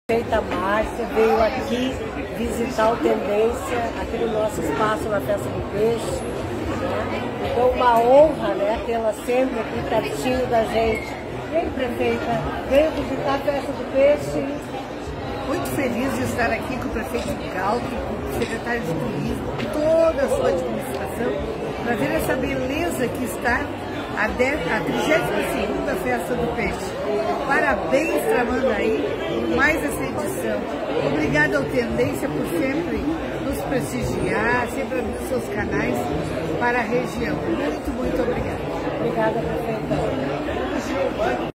A prefeita Márcia veio aqui visitar o Tendência, aqui no nosso espaço na Festa do Peixe. Né? Então, uma honra, né, tê-la sempre aqui pertinho da gente. E aí, prefeita, veio visitar a Festa do Peixe? Muito feliz de estar aqui com o prefeito Galto, com o secretário de Turismo, toda a sua administração, para ver essa beleza que está a 32ª Festa do Peixe. Parabéns, Tramandaí, por mais essa edição. Obrigada ao Tendência por sempre nos prestigiar, sempre abrir seus canais para a região. Muito, muito obrigada. Obrigada, prefeita.